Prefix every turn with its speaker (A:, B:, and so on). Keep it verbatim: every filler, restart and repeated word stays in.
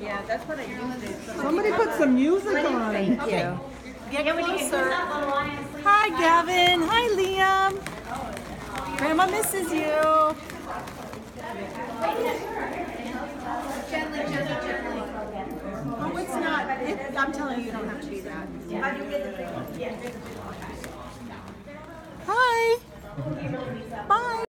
A: Yeah, that's what I used to.
B: Somebody put some music on.
A: Thank you.
C: Get closer. Hi, Gavin. Hi, Liam. Grandma misses you.
A: Gently, gently, gently.
C: Oh, it's not. It, I'm telling you, you don't have to do that.
A: How do you get the thing? Yeah.
C: Hi. Bye.